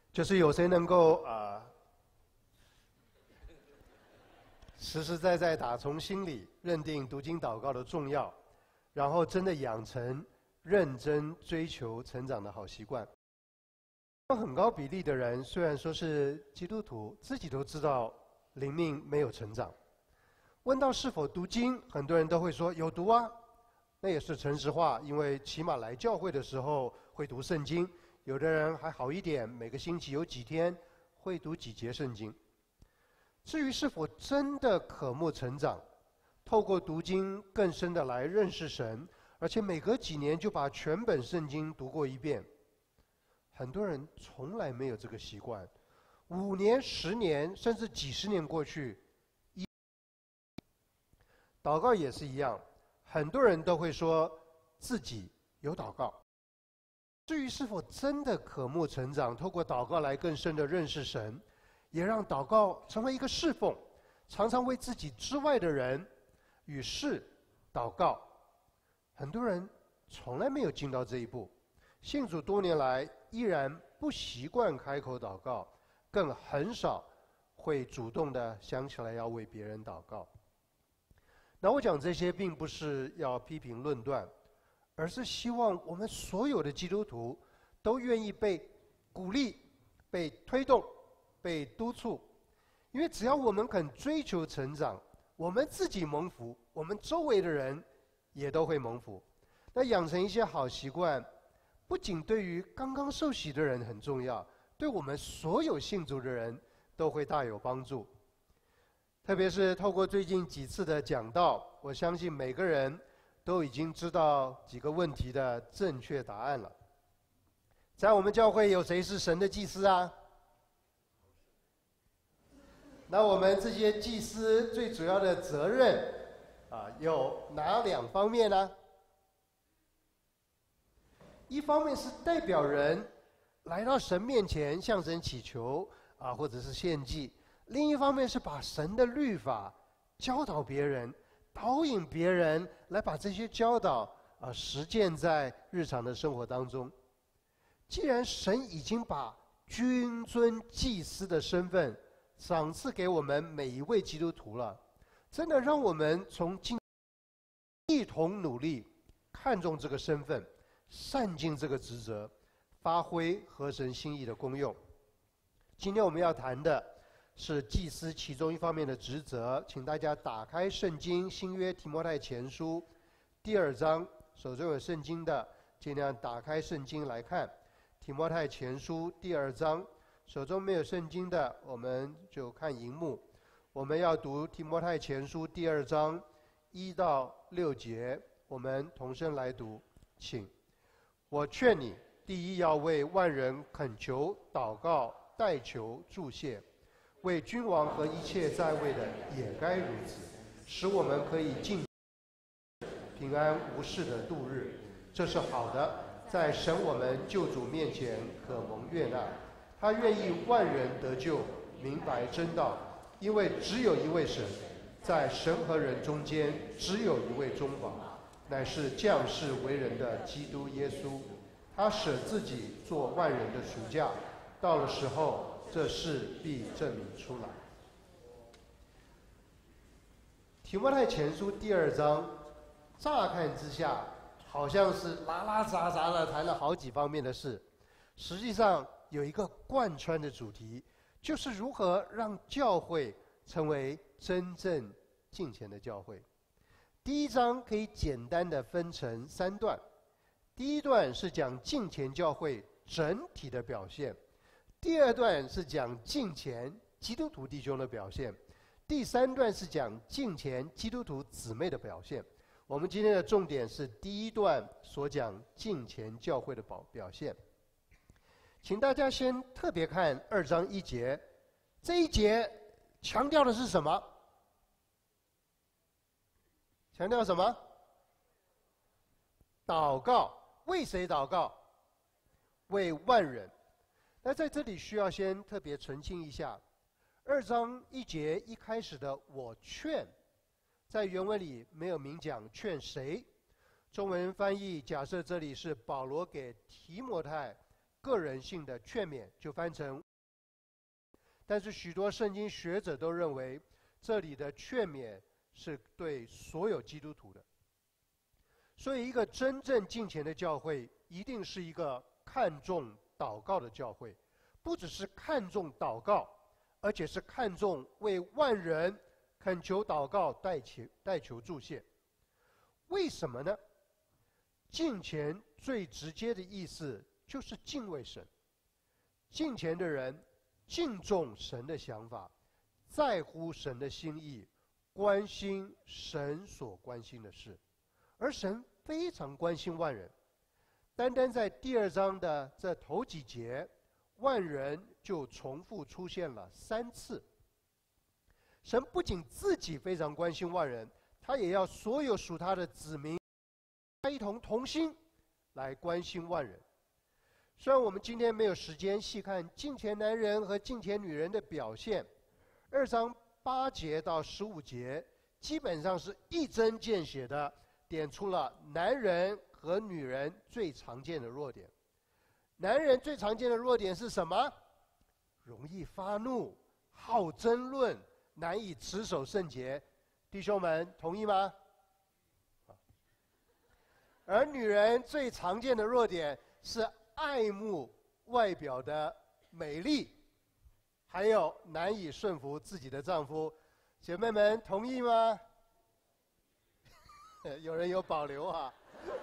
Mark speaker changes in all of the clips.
Speaker 1: 就是有谁能够实实在在打从心里认定读经祷告的重要，然后真的养成认真追求成长的好习惯。很高比例的人虽然说是基督徒，自己都知道灵命没有成长。问到是否读经，很多人都会说有读啊，那也是诚实话，因为起码来教会的时候会读圣经。有的人还好一点，每个星期有几天会读几节圣经。至于是否真的渴慕成长，透过读经更深的来认识神，而且每隔几年就把全本圣经读过一遍，很多人从来没有这个习惯。5年、10年，甚至几十年过去，祷告也是一样，很多人都会说自己有祷告。至于是否真的渴慕成长，透过祷告来更深的认识神，也让祷告成为一个侍奉，常常为自己之外的人与事祷告。很多人从来没有进到这一步，信主多年来依然不习惯开口祷告，更很少会主动的想起来要为别人祷告。那我讲这些并不是要批评论断，而是希望我们所有的基督徒都愿意被鼓励、被推动、被督促。因为只要我们肯追求成长，我们自己蒙福，我们周围的人也都会蒙福。那养成一些好习惯，不仅对于刚刚受洗的人很重要，对我们所有信主的人都会大有帮助。特别是透过最近几次的讲道，我相信每个人都已经知道几个问题的正确答案了。在我们教会有谁是神的祭司啊？那我们这些祭司最主要的责任有哪2方面呢？一方面是代表人来到神面前向神祈求或者是献祭，另一方面是把神的律法教导别人，导引别人来把这些教导实践在日常的生活当中。既然神已经把君尊祭司的身份赏赐给我们每一位基督徒了，真的让我们从今一同努力，看重这个身份，善尽这个职责，发挥合神心意的功用。今天我们要谈的是祭司其中一方面的职责，请大家打开圣经新约提摩太前书第2章，手中有圣经的尽量打开圣经来看。提摩太前书第2章，手中没有圣经的我们就看荧幕。我们要读提摩太前书第2章1到6节，我们同声来读，请。我劝你，第一要为万人恳求、祷告、代求、祝谢，为君王和一切在位的也该如此，使我们可以尽平安无事的度日。这是好的，在神我们救主面前可蒙悦纳。他愿意万人得救，明白真道，因为只有一位神，在神和人中间只有一位中保，乃是降世为人的基督耶稣。他舍自己做万人的赎价，到了时候，这事必证明出来。提摩太前书第2章，乍看之下好像是拉拉杂杂的谈了好几方面的事，实际上有一个贯穿的主题，就是如何让教会成为真正敬虔的教会。第1章可以简单的分成3段，第1段是讲敬虔教会整体的表现，第2段是讲敬虔基督徒弟兄的表现，第3段是讲敬虔基督徒姊妹的表现。我们今天的重点是第1段所讲敬虔教会的表现。请大家先特别看2章1节，这一节强调的是什么？强调什么？祷告。为谁祷告？为万人。那在这里需要先特别澄清一下，2章1节一开始的我劝，在原文里没有明讲劝谁。中文翻译假设这里是保罗给提摩太个人性的劝勉，就翻成。但是许多圣经学者都认为，这里的劝勉是对所有基督徒的。所以，一个真正敬虔的教会，一定是一个看重祷告的教会，不只是看重祷告，而且是看重为万人恳求祷告、代求祝谢。为什么呢？敬虔最直接的意思就是敬畏神。敬虔的人敬重神的想法，在乎神的心意，关心神所关心的事。而神非常关心万人，单单在第2章的这头几节，万人就重复出现了3次。神不仅自己非常关心万人，他也要所有属他的子民一同同心来关心万人。虽然我们今天没有时间细看敬虔男人和敬虔女人的表现，2章8节到15节基本上是一针见血的点出了男人和女人最常见的弱点。男人最常见的弱点是什么？容易发怒，好争论，难以持守圣洁。弟兄们，同意吗？而女人最常见的弱点是爱慕外表的美丽，还有难以顺服自己的丈夫。姐妹们，同意吗？有人有保留啊。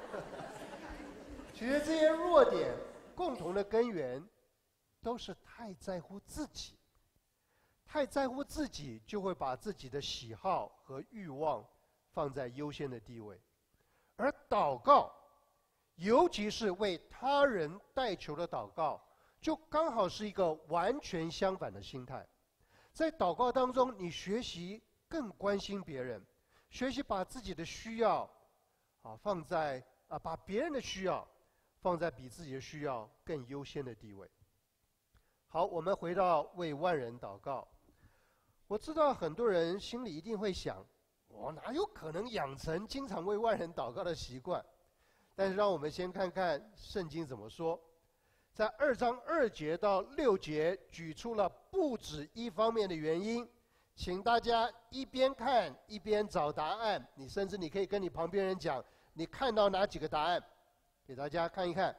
Speaker 1: 其实这些弱点共同的根源都是太在乎自己。太在乎自己，就会把自己的喜好和欲望放在优先的地位。而祷告，尤其是为他人代求的祷告，就刚好是一个完全相反的心态。在祷告当中，你学习更关心别人，学习把自己的需要把别人的需要放在比自己的需要更优先的地位。好，我们回到为万人祷告。我知道很多人心里一定会想，我哪有可能养成经常为万人祷告的习惯？但是让我们先看看圣经怎么说。在2章2节到6节举出了不止一方面的原因，请大家一边看一边找答案。你甚至你可以跟你旁边人讲，你看到哪几个答案，给大家看一看。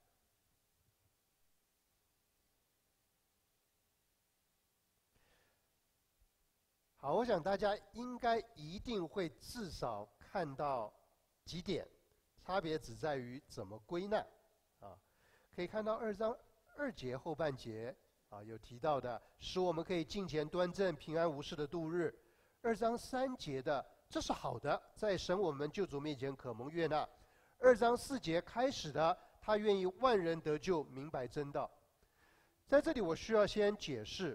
Speaker 1: 好，我想大家应该一定会至少看到几点，差别只在于怎么归纳。可以看到2章2节后半节有提到的，使我们可以敬虔端正、平安无事的度日。2章3节的，这是好的，在神我们救主面前可蒙悦纳。2章4节开始的，他愿意万人得救，明白真道。在这里我需要先解释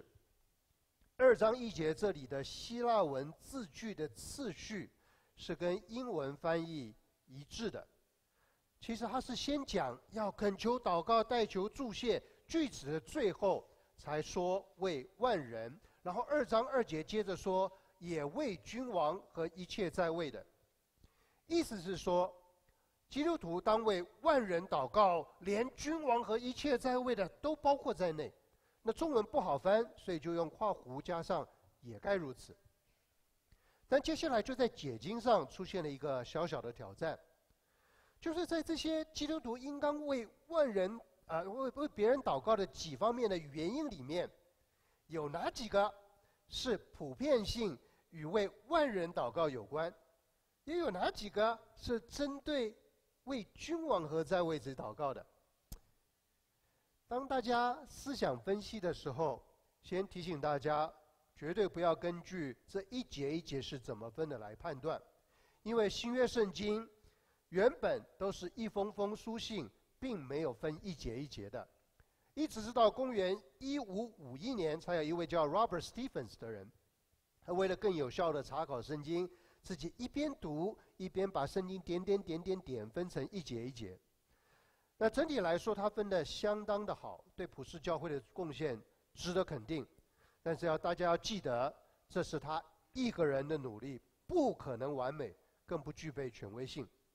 Speaker 1: 2章1节这里的希腊文字句的次序是跟英文翻译一致的。其实他是先讲要恳求祷告、代求祝谢，句子的最后才说为万人，然后2章2节接着说也为君王和一切在位的。意思是说，基督徒当为万人祷告，连君王和一切在位的都包括在内。那中文不好翻，所以就用括弧加上也该如此。但接下来就在解经上出现了一个小小的挑战，就是在这些基督徒应当为万人为别人祷告的几方面的原因里面，有哪几个是普遍性与为万人祷告有关，也有哪几个是针对为君王和在位者祷告的。当大家思想分析的时候，先提醒大家，绝对不要根据这一节一节是怎么分的来判断，因为新约圣经原本都是一封封书信，并没有分一节一节的。一直是到公元1551年，才有一位叫 Robert Stephens 的人，他为了更有效的查考圣经，自己一边读一边把圣经点分成一节一节。那整体来说，他分得相当的好，对普世教会的贡献值得肯定。但是大家要记得，这是他一个人的努力，不可能完美，更不具备权威性。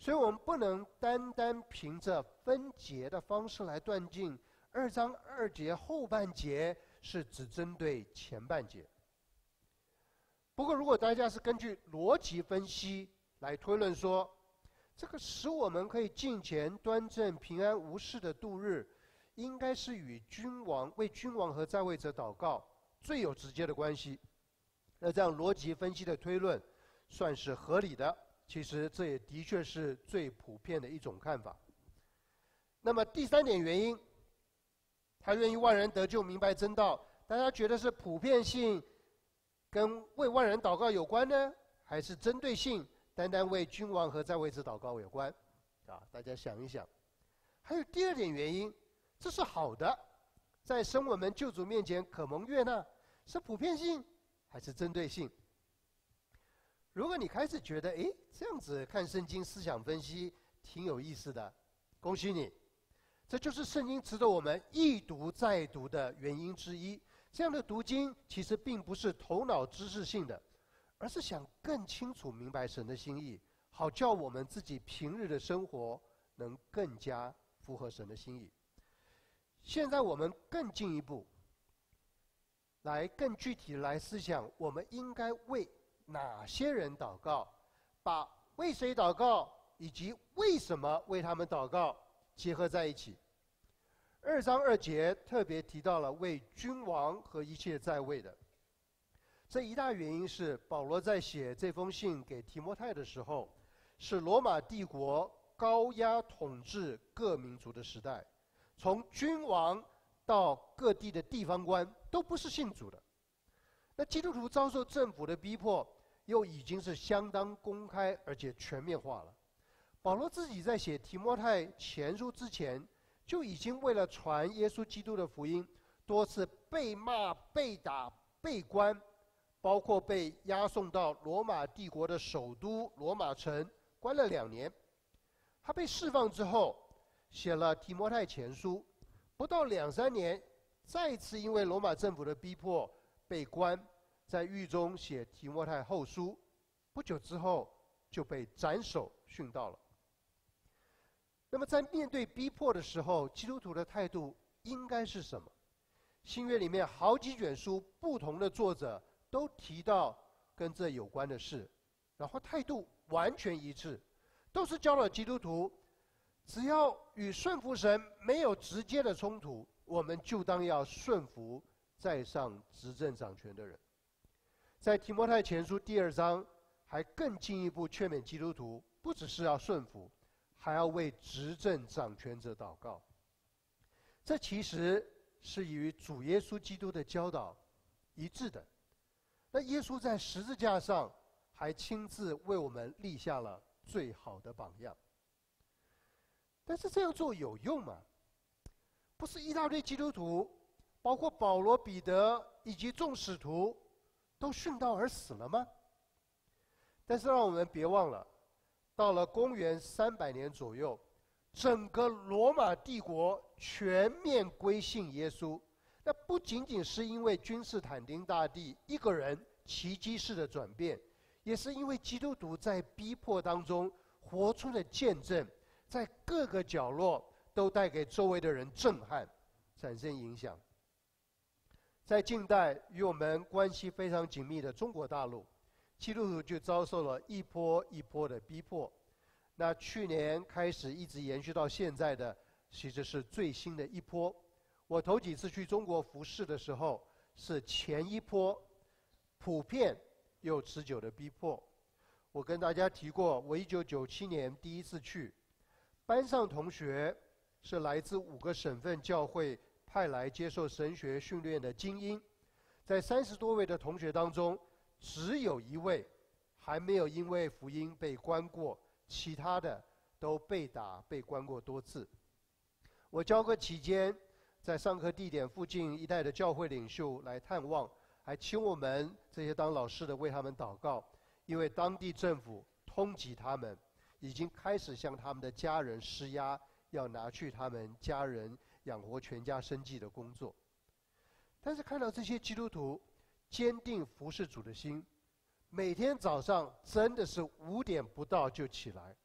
Speaker 1: 所以我们不能单单凭着分节的方式来断定2章2节后半节是只针对前半节。不过如果大家是根据逻辑分析来推论说，这个使我们可以敬虔端正平安无事的度日，应该是与为君王和在位者祷告最有直接的关系。那这样逻辑分析的推论算是合理的，其实这也的确是最普遍的一种看法。那么第3点原因，他愿意万人得救明白真道，大家觉得是普遍性跟为万人祷告有关呢，还是针对性单单为君王和在位者祷告有关？大家想一想。还有第2点原因，这是好的，在生我们救主面前可蒙悦纳，是普遍性还是针对性？如果你开始觉得这样子看圣经思想分析挺有意思的，恭喜你，这就是圣经值得我们一读再读的原因之一。这样的读经其实并不是头脑知识性的，而是想更清楚明白神的心意，好叫我们自己平日的生活能更加符合神的心意。现在我们更进一步更具体的来思想，我们应该为哪些人祷告，把为谁祷告以及为什么为他们祷告结合在一起。2章2节特别提到了为君王和一切在位的。这一大原因是保罗在写这封信给提摩太的时候，是罗马帝国高压统治各民族的时代，从君王到各地的地方官都不是信主的。那基督徒遭受政府的逼迫，又已经是相当公开而且全面化了。保罗自己在写提摩太前书之前，就已经为了传耶稣基督的福音，多次被骂、被打、被关，包括被押送到罗马帝国的首都罗马城，关了2年。他被释放之后，写了提摩太前书，不到2-3年，再次因为罗马政府的逼迫被关，在狱中写提摩太后书，不久之后就被斩首殉道了。那么在面对逼迫的时候，基督徒的态度应该是什么？新约里面好几卷书，不同的作者都提到跟这有关的事，然后态度完全一致，都是教导基督徒，只要与顺服神没有直接的冲突，我们就当要顺服在上执政掌权的人。在提摩太前书第2章，还更进一步劝勉基督徒，不只是要顺服，还要为执政掌权者祷告。这其实是与主耶稣基督的教导一致的。那耶稣在十字架上还亲自为我们立下了最好的榜样。但是这样做有用吗？不是一大堆基督徒，包括保罗、彼得以及众使徒，都殉道而死了吗？但是让我们别忘了，到了公元300年左右，整个罗马帝国全面归信耶稣。那不仅仅是因为君士坦丁大帝一个人奇迹式的转变，也是因为基督徒在逼迫当中活出了见证，在各个角落都带给周围的人震撼，产生影响。在近代与我们关系非常紧密的中国大陆，基督徒就遭受了一波一波的逼迫。那去年开始一直延续到现在的，其实是最新的一波。我头几次去中国服侍的时候，是前一波普遍又持久的逼迫。我跟大家提过，我1997年第一次去，班上同学是来自5个省份教会派来接受神学训练的精英，在30多位的同学当中，只有1位还没有因为福音被关过，其他的都被打、被关过多次。我教课期间，在上课地点附近一带的教会领袖来探望，还请我们这些当老师的为他们祷告，因为当地政府通缉他们，已经开始向他们的家人施压，要拿去他们家人养活全家生计的工作。但是看到这些基督徒坚定服侍主的心，每天早上真的是5点不到就起来，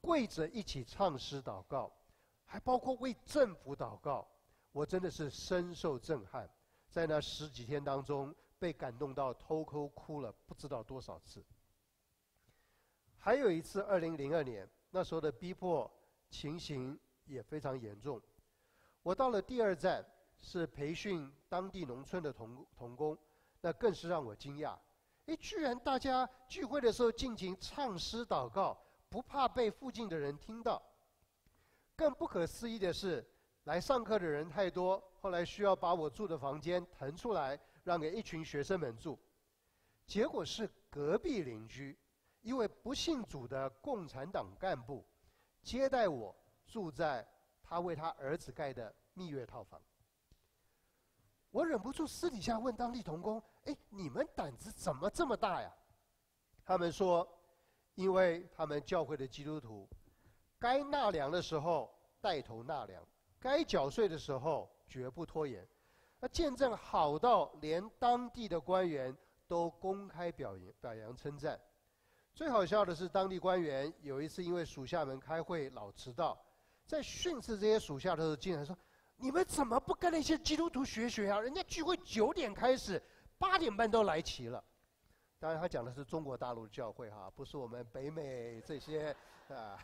Speaker 1: 跪着一起唱诗祷告，还包括为政府祷告。我真的是深受震撼，在那10几天当中，被感动到偷哭了不知道多少次。还有一次，2002年，那时候的逼迫情形也非常严重。我到了第2站，是培训当地农村的童工，那更是让我惊讶。居然大家聚会的时候尽情唱诗祷告，不怕被附近的人听到。更不可思议的是，来上课的人太多，后来需要把我住的房间腾出来，让给一群学生们住。结果是隔壁邻居一位不信主的共产党干部，接待我住在他为他儿子盖的蜜月套房。我忍不住私底下问当地同工：“你们胆子怎么这么大呀？”他们说：“因为他们教会的基督徒，该纳粮的时候带头纳粮，该缴税的时候绝不拖延。那见证好到连当地的官员都公开表扬称赞。最好笑的是，当地官员有一次因为属下们开会老迟到，在训斥这些属下的时候，竟然说：‘你们怎么不跟那些基督徒学啊？人家聚会9点开始，8点半都来齐了。’当然，他讲的是中国大陆的教会哈，不是我们北美这些啊。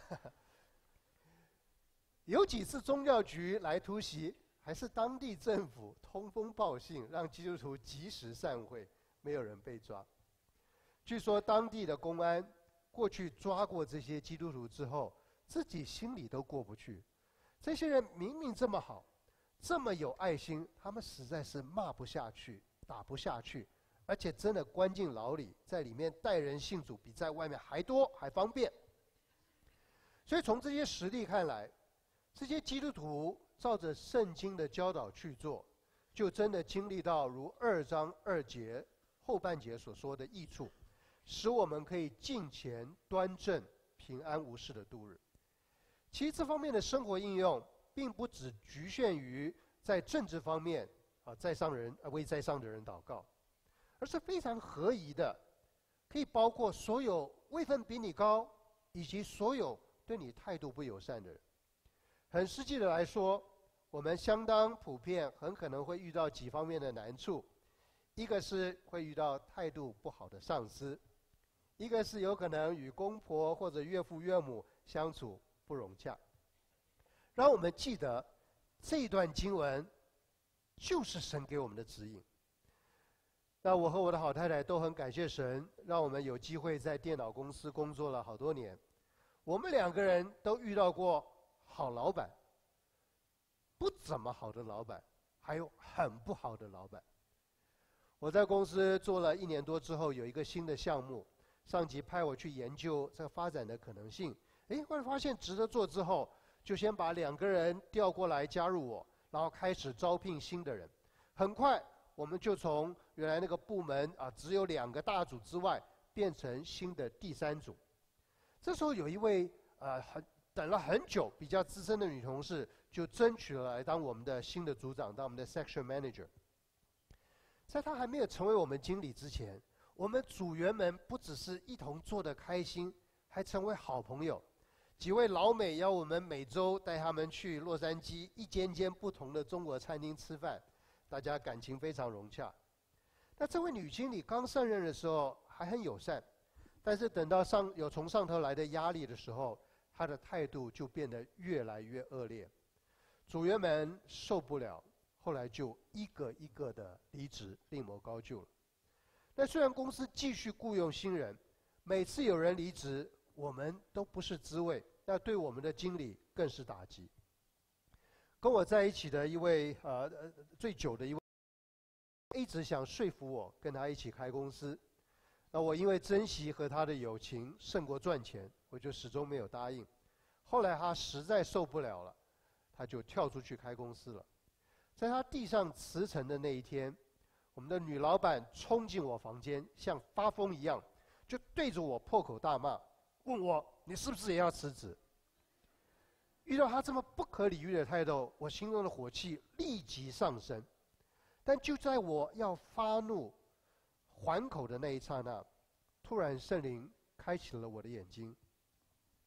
Speaker 1: 有几次宗教局来突袭，还是当地政府通风报信，让基督徒及时散会，没有人被抓。据说当地的公安过去抓过这些基督徒之后，自己心里都过不去。这些人明明这么好，这么有爱心，他们实在是骂不下去，打不下去，而且真的关进牢里，在里面带人信主比在外面还多还方便。所以从这些实例看来，这些基督徒照着圣经的教导去做，就真的经历到如2章2节后半节所说的益处，使我们可以敬虔端正、平安无事的度日。其实这方面的生活应用，并不只局限于在政治方面为在上的人祷告，而是非常合宜的，可以包括所有位分比你高，以及所有对你态度不友善的人。很实际的来说，我们相当普遍，很可能会遇到几方面的难处。一个是会遇到态度不好的上司，一个是有可能与公婆或者岳父岳母相处不融洽。让我们记得，这一段经文就是神给我们的指引。那我和我的好太太都很感谢神，让我们有机会在电脑公司工作了好多年。我们2个人都遇到过好老板、不怎么好的老板，还有很不好的老板。我在公司做了1年多之后，有一个新的项目，上级派我去研究这个发展的可能性。后来发现值得做之后，就先把2个人调过来加入我，然后开始招聘新的人。很快，我们就从原来那个部门只有2个大组之外，变成新的第3组。这时候有一位等了很久比较资深的女同事，就争取了来当我们的新的组长，当我们的 section manager。在她还没有成为我们经理之前，我们组员们不只是一同做得开心，还成为好朋友。几位老美邀我们每周带他们去洛杉矶一间间不同的中国餐厅吃饭，大家感情非常融洽。那这位女经理刚上任的时候还很友善，但是等到有从上头来的压力的时候，她的态度就变得越来越恶劣。组员们受不了，后来就一个一个的离职，另谋高就了。那虽然公司继续雇佣新人，每次有人离职，我们都不是滋味，那对我们的经理更是打击。跟我在一起的一位最久的一位，一直想说服我跟他一起开公司。那我因为珍惜和他的友情胜过赚钱，我就始终没有答应。后来他实在受不了了，他就跳出去开公司了。在他递上辞呈的那一天，我们的女老板冲进我房间，像发疯一样，就对着我破口大骂，问我你是不是也要辞职？遇到他这么不可理喻的态度，我心中的火气立即上升。但就在我要发怒还口的那一刹那，突然圣灵开启了我的眼睛。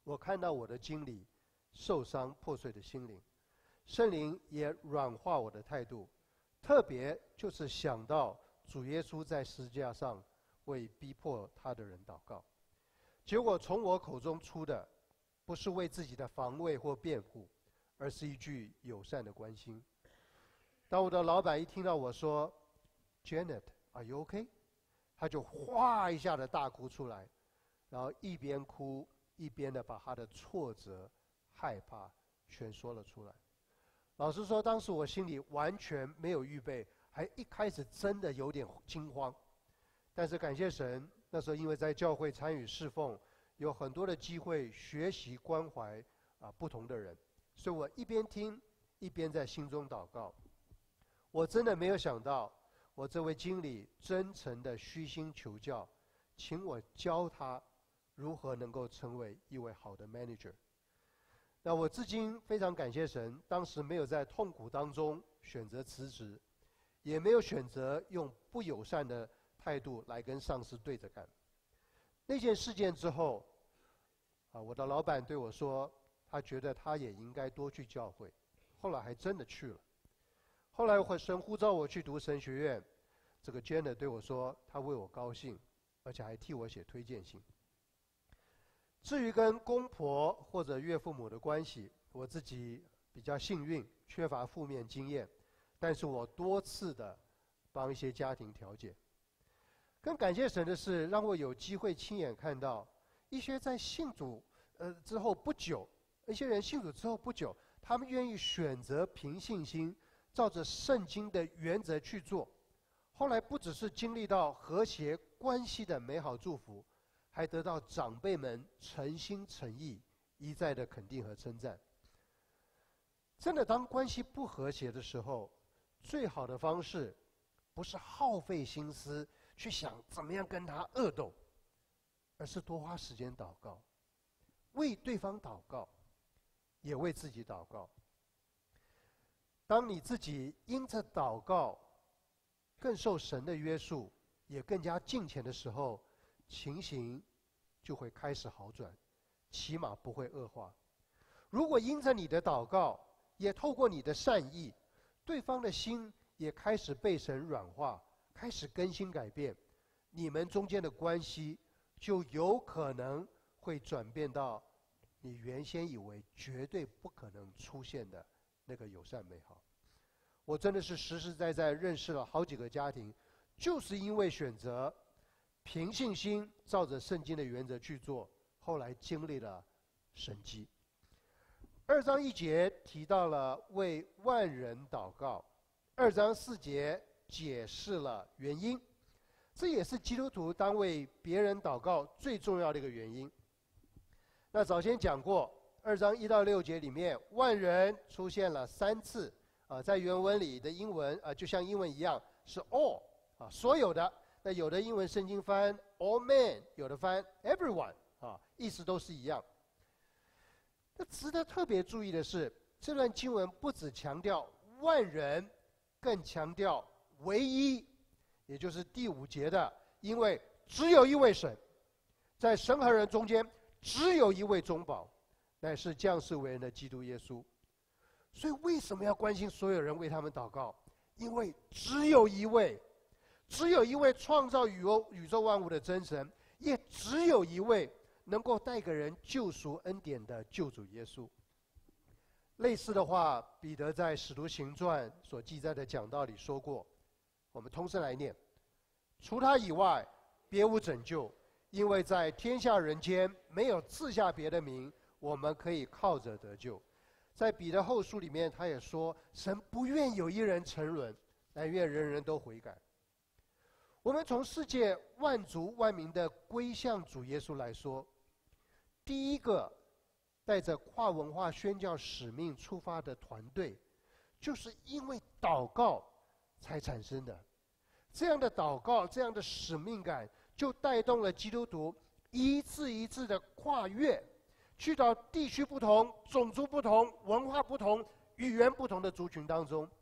Speaker 1: 我看到我的经理受伤破碎的心灵，圣灵也软化我的态度，特别就是想到主耶稣在十字架上为逼迫他的人祷告，结果从我口中出的不是为自己的防卫或辩护，而是一句友善的关心。当我的老板一听到我说 Janet are you okay， 他就哗一下的大哭出来，然后一边哭一边的把他的挫折害怕全说了出来。老实说，当时我心里完全没有预备，还一开始真的有点惊慌。但是感谢神，那时候因为在教会参与侍奉，有很多的机会学习关怀不同的人，所以我一边听一边在心中祷告。我真的没有想到，我这位经理真诚的虚心求教，请我教他如何能够成为一位好的 manager。那我至今非常感谢神，当时没有在痛苦当中选择辞职，也没有选择用不友善的态度来跟上司对着干。那件事件之后，我的老板对我说，他觉得他也应该多去教会，后来还真的去了。后来神呼召我去读神学院，这个 Jenna 对我说，他为我高兴，而且还替我写推荐信。至于跟公婆或者岳父母的关系，我自己比较幸运，缺乏负面经验，但是我多次的帮一些家庭调解。更感谢神的是，让我有机会亲眼看到一些在信主之后不久，一些人信主之后不久，他们愿意选择凭信心，照着圣经的原则去做。后来不只是经历到和谐关系的美好祝福，还得到长辈们诚心诚意一再的肯定和称赞。真的，当关系不和谐的时候，最好的方式不是耗费心思去想怎么样跟他恶斗，而是多花时间祷告，为对方祷告，也为自己祷告。当你自己因着祷告更受神的约束，也更加敬虔的时候，情形就会开始好转，起码不会恶化。如果因着你的祷告，也透过你的善意，对方的心也开始被神软化，开始更新改变，你们中间的关系就有可能会转变到你原先以为绝对不可能出现的那个友善美好。我真的是实实在在认识了好几个家庭，就是因为选择凭信心照着圣经的原则去做，后来经历了神迹。2章1节提到了为万人祷告，2章4节解释了原因，这也是基督徒当为别人祷告最重要的一个原因。那早先讲过，2章1到6节里面，万人出现了3次，在原文里的英文就像英文一样是 all，所有的。那有的英文圣经翻 all men， 有的翻 everyone，意思都是一样。那值得特别注意的是，这段经文不只强调万人，更强调唯一，也就是第5节的，因为只有一位神，在神和人中间只有一位中保，乃是降世为人的基督耶稣。所以为什么要关心所有人为他们祷告？因为只有一位，只有一位创造宇宙万物的真神，也只有一位能够带给人救赎恩典的救主耶稣。类似的话，彼得在使徒行传所记载的讲道里说过，我们通声来念：除他以外别无拯救，因为在天下人间没有赐下别的名，我们可以靠着得救。在彼得后书里面，他也说，神不愿有一人沉沦，但愿人人都悔改。我们从世界万族万民的归向主耶稣来说，第一个带着跨文化宣教使命出发的团队，就是因为祷告才产生的。这样的祷告，这样的使命感，就带动了基督徒一次一次的跨越，去到地区不同、种族不同、文化不同、语言不同的族群当中。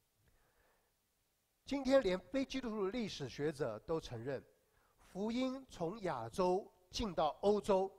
Speaker 1: 今天连非基督徒的历史学者都承认，福音从亚洲进到欧洲，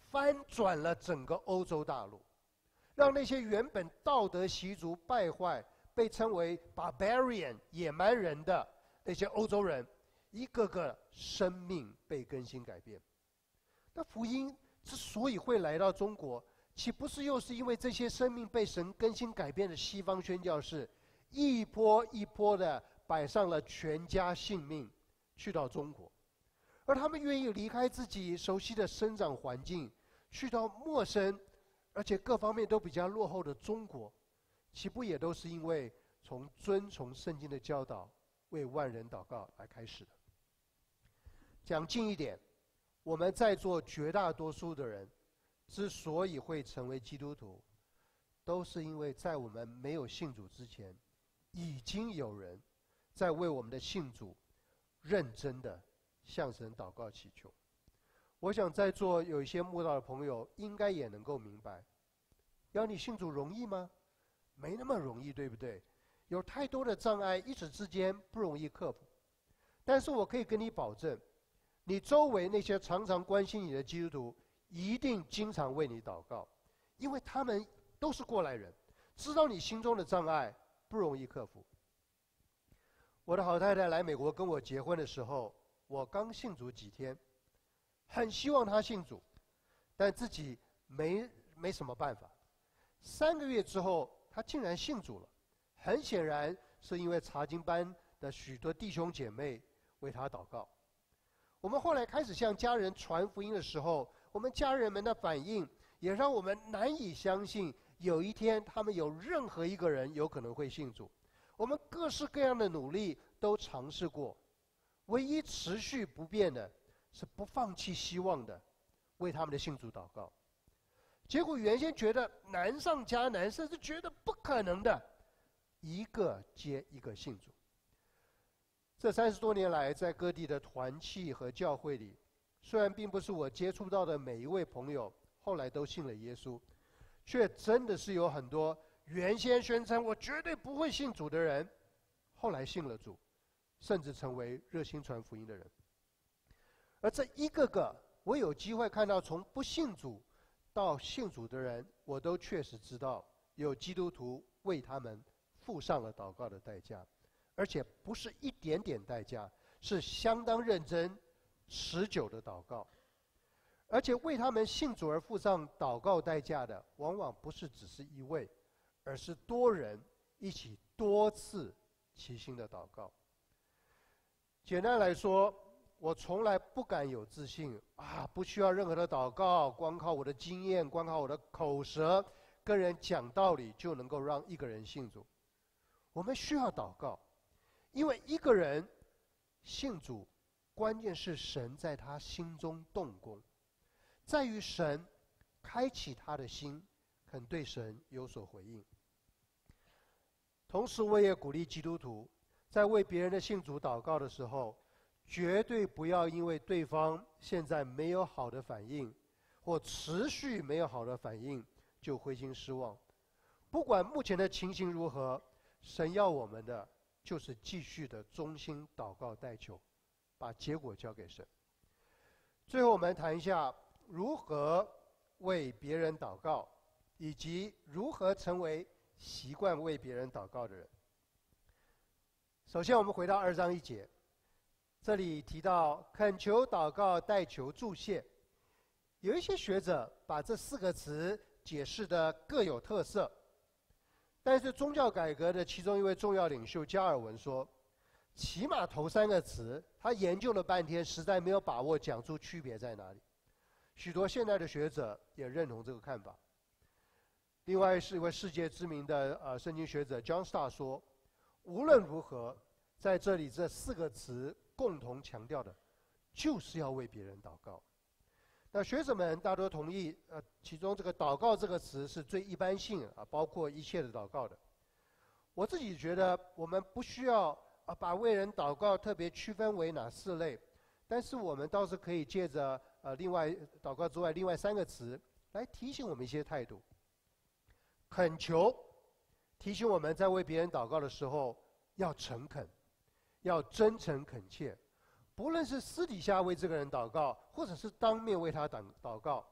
Speaker 1: 翻转了整个欧洲大陆，让那些原本道德习俗败坏、被称为 barbarian 野蛮人的那些欧洲人，一个个生命被更新改变。那福音之所以会来到中国，岂不是又是因为这些生命被神更新改变的西方宣教士，一波一波的摆上了全家性命去到中国，而他们愿意离开自己熟悉的生长环境，去到陌生而且各方面都比较落后的中国，岂不也都是因为从遵从圣经的教导，为万人祷告来开始的？讲近一点，我们在座绝大多数的人之所以会成为基督徒，都是因为在我们没有信主之前，已经有人在为我们的信主认真的向神祷告祈求。我想在座有一些慕道的朋友应该也能够明白，要你信主容易吗？没那么容易，对不对？有太多的障碍，一时之间不容易克服。但是我可以跟你保证，你周围那些常常关心你的基督徒一定经常为你祷告，因为他们都是过来人，知道你心中的障碍不容易克服。我的好太太来美国跟我结婚的时候，我刚信主几天，很希望她信主，但自己没什么办法。3个月之后，她竟然信主了，很显然是因为查经班的许多弟兄姐妹为她祷告。我们后来开始向家人传福音的时候，我们家人们的反应也让我们难以相信，有一天他们有任何一个人有可能会信主。我们各式各样的努力都尝试过，唯一持续不变的是不放弃希望的，为他们的信主祷告。结果原先觉得难上加难，甚至觉得不可能的，一个接一个信主。这30多年来，在各地的团契和教会里，虽然并不是我接触到的每一位朋友后来都信了耶稣，却真的是有很多原先宣称我绝对不会信主的人，后来信了主，甚至成为热心传福音的人。而这一个个我有机会看到从不信主到信主的人，我都确实知道有基督徒为他们付上了祷告的代价，而且不是一点点代价，是相当认真持久的祷告。而且为他们信主而付上祷告代价的，往往不是只是一位，而是多人一起多次齐心的祷告。简单来说，我从来不敢有自信不需要任何的祷告，光靠我的经验，光靠我的口舌跟人讲道理就能够让一个人信主。我们需要祷告，因为一个人信主，关键是神在他心中动工，在于神开启他的心，肯对神有所回应。同时我也鼓励基督徒在为别人的信主祷告的时候，绝对不要因为对方现在没有好的反应，或持续没有好的反应，就灰心失望。不管目前的情形如何，神要我们的就是继续的忠心祷告代求，把结果交给神。最后我们谈一下如何为别人祷告，以及如何成为习惯为别人祷告的人。首先我们回到2章1节，这里提到恳求、祷告、代求、祝谢。有一些学者把这4个词解释得各有特色，但是宗教改革的其中一位重要领袖加尔文说，起码头3个词他研究了半天，实在没有把握讲出区别在哪里。许多现代的学者也认同这个看法。另外是一位世界知名的圣经学者 John Stott 说，无论如何，在这里这4个词共同强调的就是要为别人祷告。那学者们大多同意，其中这个祷告这个词是最一般性包括一切的祷告的。我自己觉得我们不需要把为人祷告特别区分为哪4类，但是我们倒是可以借着另外祷告之外另外3个词来提醒我们一些态度。恳求提醒我们在为别人祷告的时候要诚恳，要真诚恳切，不论是私底下为这个人祷告，或者是当面为他祷告，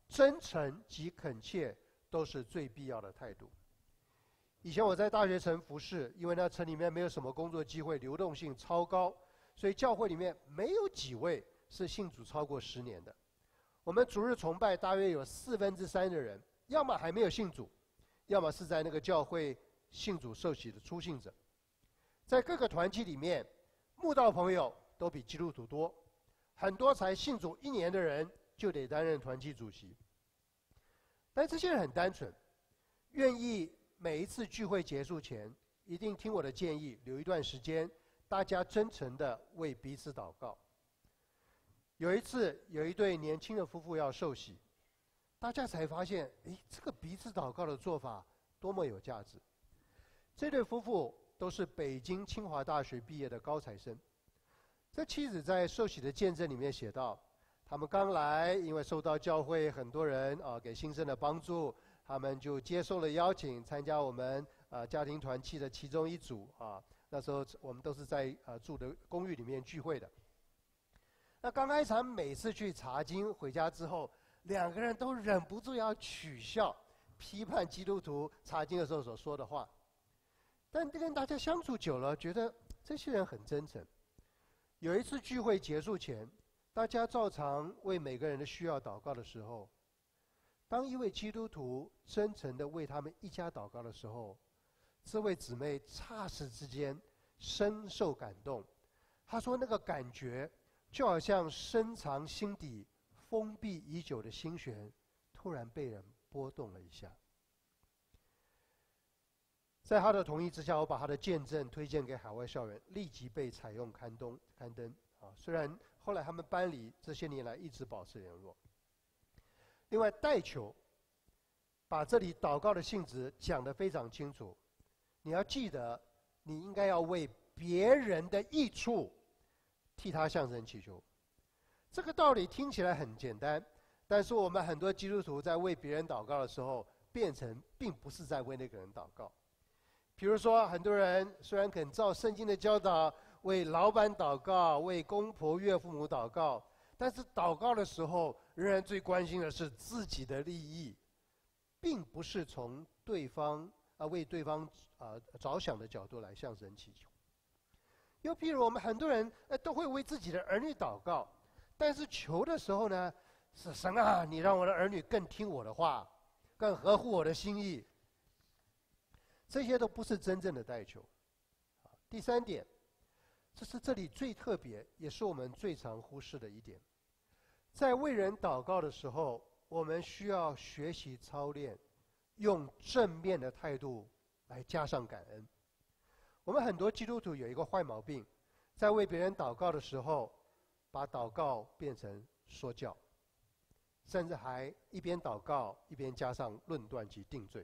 Speaker 1: 真诚及恳切都是最必要的态度。以前我在大学城服侍，因为那城里面没有什么工作机会，流动性超高，所以教会里面没有几位是信主超过10年的。我们主日崇拜大约有3/4的人，要么还没有信主，要么是在那个教会信主受洗的初信者。在各个团体里面，慕道朋友都比基督徒多，很多才信主1年的人就得担任团体主席。但这些人很单纯，愿意每一次聚会结束前，一定听我的建议，留一段时间，大家真诚地为彼此祷告。有一次，有一对年轻的夫妇要受洗，大家才发现，这个彼此祷告的做法多么有价值。这对夫妇都是北京清华大学毕业的高材生。这妻子在受洗的见证里面写道，他们刚来，因为受到教会很多人给新生的帮助，他们就接受了邀请，参加我们家庭团契的其中一组啊。那时候我们都是在住的公寓里面聚会的。那刚开始每次去查经回家之后，2个人都忍不住要取笑、批判基督徒查经的时候所说的话。但跟大家相处久了，觉得这些人很真诚。有一次聚会结束前，大家照常为每个人的需要祷告的时候，当一位基督徒真诚地为他们一家祷告的时候，这位姊妹霎时之间深受感动。她说那个感觉就好像深藏心底封闭已久的心弦突然被人拨动了一下。在他的同意之下，我把他的见证推荐给海外校园，立即被采用刊登。虽然后来他们班里这些年来一直保持联络。另外代求，把这里祷告的性质讲得非常清楚。你要记得，你应该要为别人的益处替他向神祈求。这个道理听起来很简单，但是我们很多基督徒在为别人祷告的时候，变成并不是在为那个人祷告。比如说，很多人虽然肯照圣经的教导为老板祷告，为公婆岳父母祷告，但是祷告的时候，仍然最关心的是自己的利益，并不是从对方为对方着想的角度来向神祈求。又譬如我们很多人都会为自己的儿女祷告，但是求的时候呢，是神啊，你让我的儿女更听我的话，更合乎我的心意。这些都不是真正的代求。第3点，这是这里最特别，也是我们最常忽视的一点。在为人祷告的时候，我们需要学习操练，用正面的态度来加上感恩。我们很多基督徒有一个坏毛病，在为别人祷告的时候，把祷告变成说教，甚至还一边祷告一边加上论断及定罪。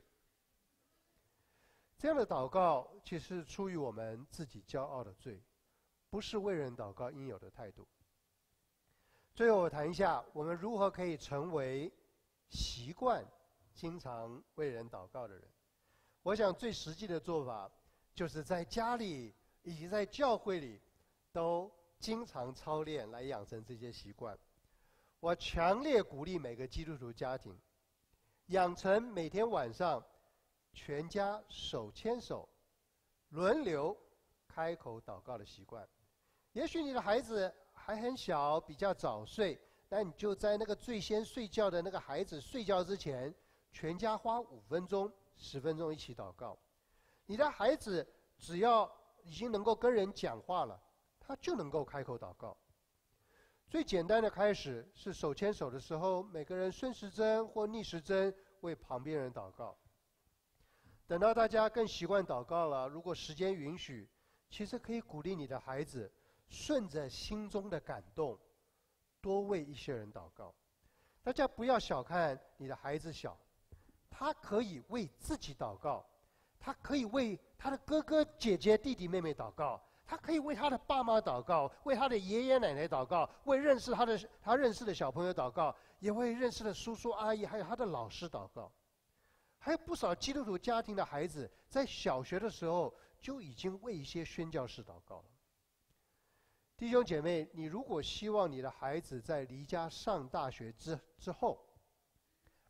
Speaker 1: 这样的祷告其实是出于我们自己骄傲的罪，不是为人祷告应有的态度。最后我谈一下，我们如何可以成为习惯经常为人祷告的人。我想最实际的做法，就是在家里以及在教会里，都经常操练来养成这些习惯。我强烈鼓励每个基督徒家庭，养成每天晚上全家手牵手，轮流开口祷告的习惯。也许你的孩子还很小，比较早睡，但你就在那个最先睡觉的那个孩子睡觉之前，全家花5分钟、10分钟一起祷告。你的孩子只要已经能够跟人讲话了，他就能够开口祷告。最简单的开始是手牵手的时候，每个人顺时针或逆时针为旁边人祷告。等到大家更习惯祷告了，如果时间允许，其实可以鼓励你的孩子顺着心中的感动，多为一些人祷告。大家不要小看你的孩子小，他可以为自己祷告，他可以为他的哥哥姐姐弟弟妹妹祷告，他可以为他的爸妈祷告，为他的爷爷奶奶祷告，为他认识的小朋友祷告，也为认识的叔叔阿姨还有他的老师祷告。还有不少基督徒家庭的孩子在小学的时候就已经为一些宣教士祷告了。弟兄姐妹，你如果希望你的孩子在离家上大学之后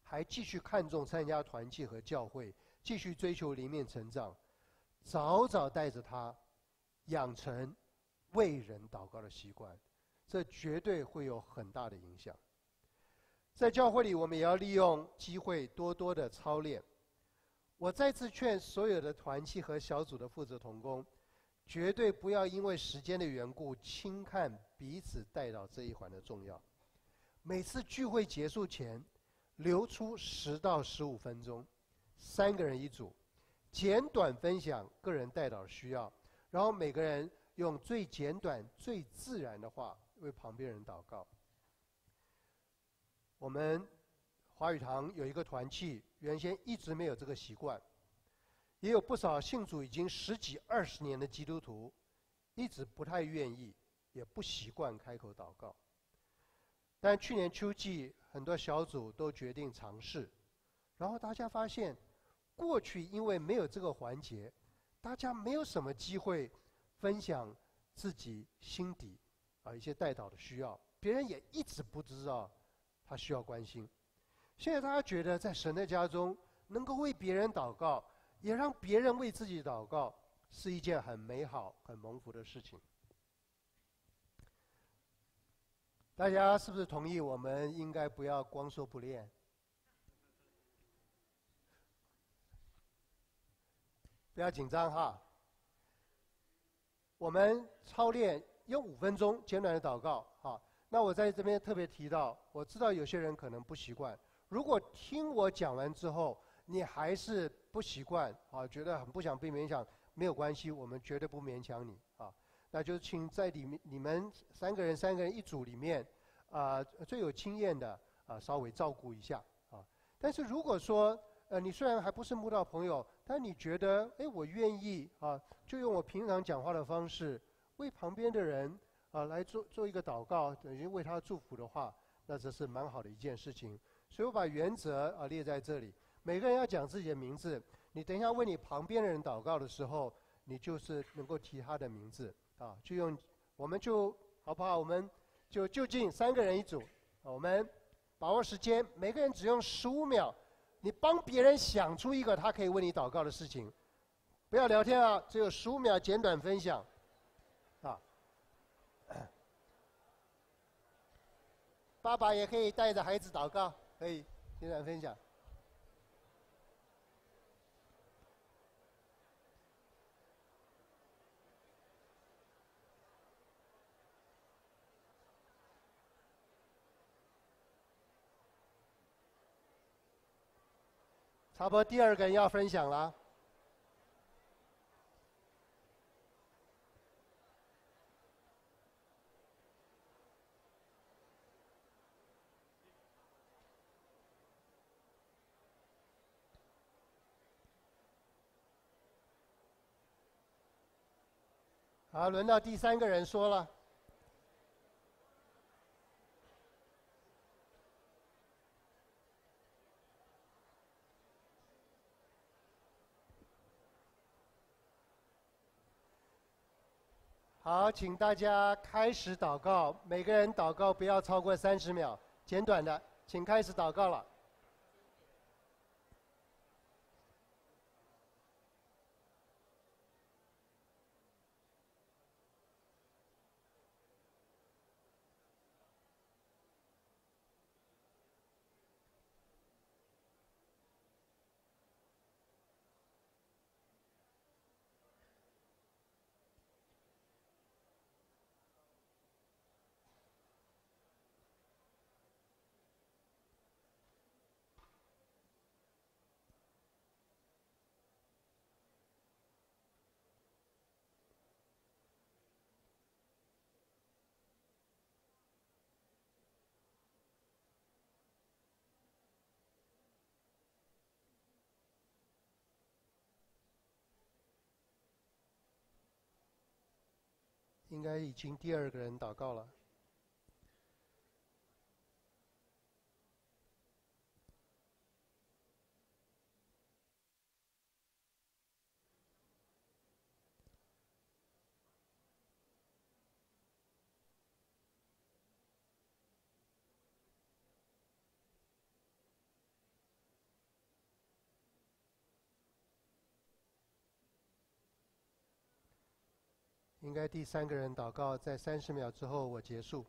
Speaker 1: 还继续看重参加团契和教会，继续追求灵命成长，早早带着他养成为人祷告的习惯，这绝对会有很大的影响。在教会里，我们也要利用机会多多的操练。我再次劝所有的团契和小组的负责同工，绝对不要因为时间的缘故轻看彼此带祷这一环的重要。每次聚会结束前，留出10到15分钟，3个人一组，简短分享个人带祷的需要，然后每个人用最简短、最自然的话为旁边人祷告。我们华语堂有一个团契，原先一直没有这个习惯，也有不少信主已经10几20年的基督徒，一直不太愿意，也不习惯开口祷告。但去年秋季，很多小组都决定尝试，然后大家发现，过去因为没有这个环节，大家没有什么机会分享自己心底一些代祷的需要，别人也一直不知道他需要关心。现在大家觉得在神的家中能够为别人祷告，也让别人为自己祷告，是一件很美好很蒙福的事情。大家是不是同意我们应该不要光说不练？不要紧张哈。我们操练用5分钟简短的祷告哈。那我在这边特别提到，我知道有些人可能不习惯，如果听我讲完之后你还是不习惯觉得很不想被勉强，没有关系，我们绝对不勉强你啊。那就请在你们3个人一组里面最有经验的稍微照顾一下啊。但是如果说你虽然还不是慕道朋友，但你觉得我愿意就用我平常讲话的方式为旁边的人来做一个祷告，等于为他祝福的话，那这是蛮好的一件事情。所以我把原则列在这里，每个人要讲自己的名字。你等一下为你旁边的人祷告的时候，你就是能够提他的名字就用我们就好不好？我们就近3个人一组，我们把握时间，每个人只用15秒，你帮别人想出一个他可以为你祷告的事情，不要聊天只有15秒简短分享爸爸也可以带着孩子祷告，可以简短分享。差不多第2个人要分享了。好，轮到第3个人说了。好，请大家开始祷告，每个人祷告不要超过30秒，简短的，请开始祷告了。应该已经第2个人祷告了。 应该第3个人祷告，在30秒之后我结束。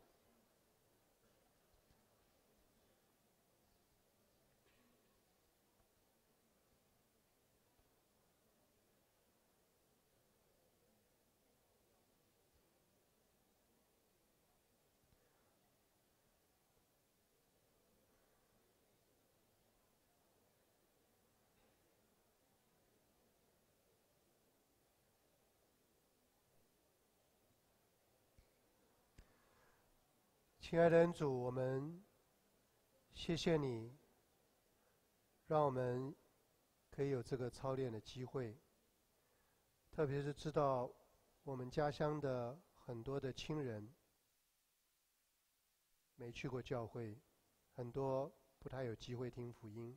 Speaker 1: 亲爱的恩主，我们谢谢你，让我们可以有这个操练的机会。特别是知道我们家乡的很多的亲人没去过教会，很多不太有机会听福音，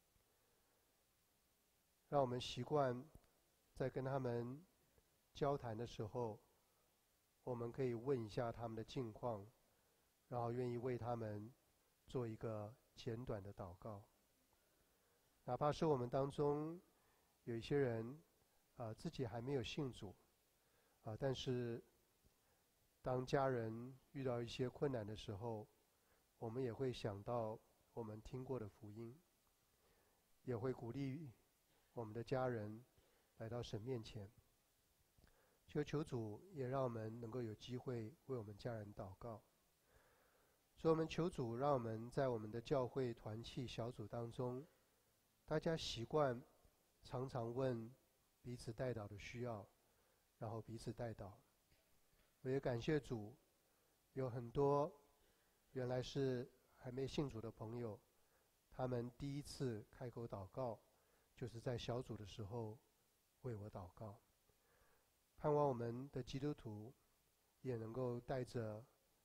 Speaker 1: 让我们习惯在跟他们交谈的时候，我们可以问一下他们的近况，然后愿意为他们做一个简短的祷告。哪怕是我们当中有一些人自己还没有信主但是当家人遇到一些困难的时候，我们也会想到我们听过的福音，也会鼓励我们的家人来到神面前。求主也让我们能够有机会为我们家人祷告。所以我们求主让我们在我们的教会团契小组当中，大家习惯常常问彼此代祷的需要，然后彼此代祷。我也感谢主，有很多原来是还没信主的朋友，他们第一次开口祷告，就是在小组的时候为我祷告。盼望我们的基督徒也能够带着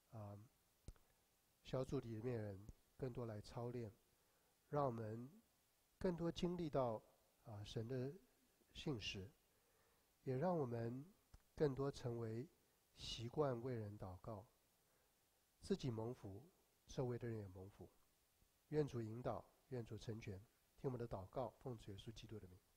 Speaker 1: 小组里面人更多来操练，让我们更多经历到神的信实，也让我们更多成为习惯为人祷告，自己蒙福，周围的人也蒙福。愿主引导，愿主成全，听我们的祷告，奉主耶稣基督的名。